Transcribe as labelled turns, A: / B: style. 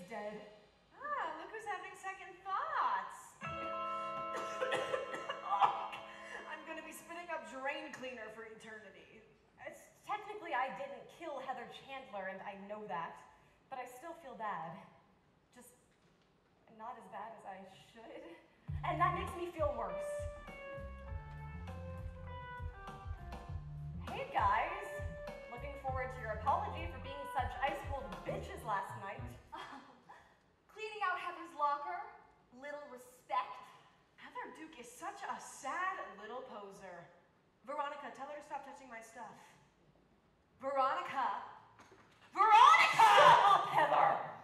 A: dead.
B: Ah, look who's having second thoughts. I'm gonna be spitting up drain cleaner for eternity.
A: Technically, I didn't kill Heather Chandler, and I know that, but I still feel bad. Just not as bad as I should. And that makes me feel worse. Hey guys, looking forward to your apology for being such ice-cold bitches last night.
C: Cleaning out Heather's locker, little respect.
B: Heather Duke is such a sad little poser. Veronica, tell her to stop touching my stuff. Veronica! Veronica!
A: Shut up, Heather!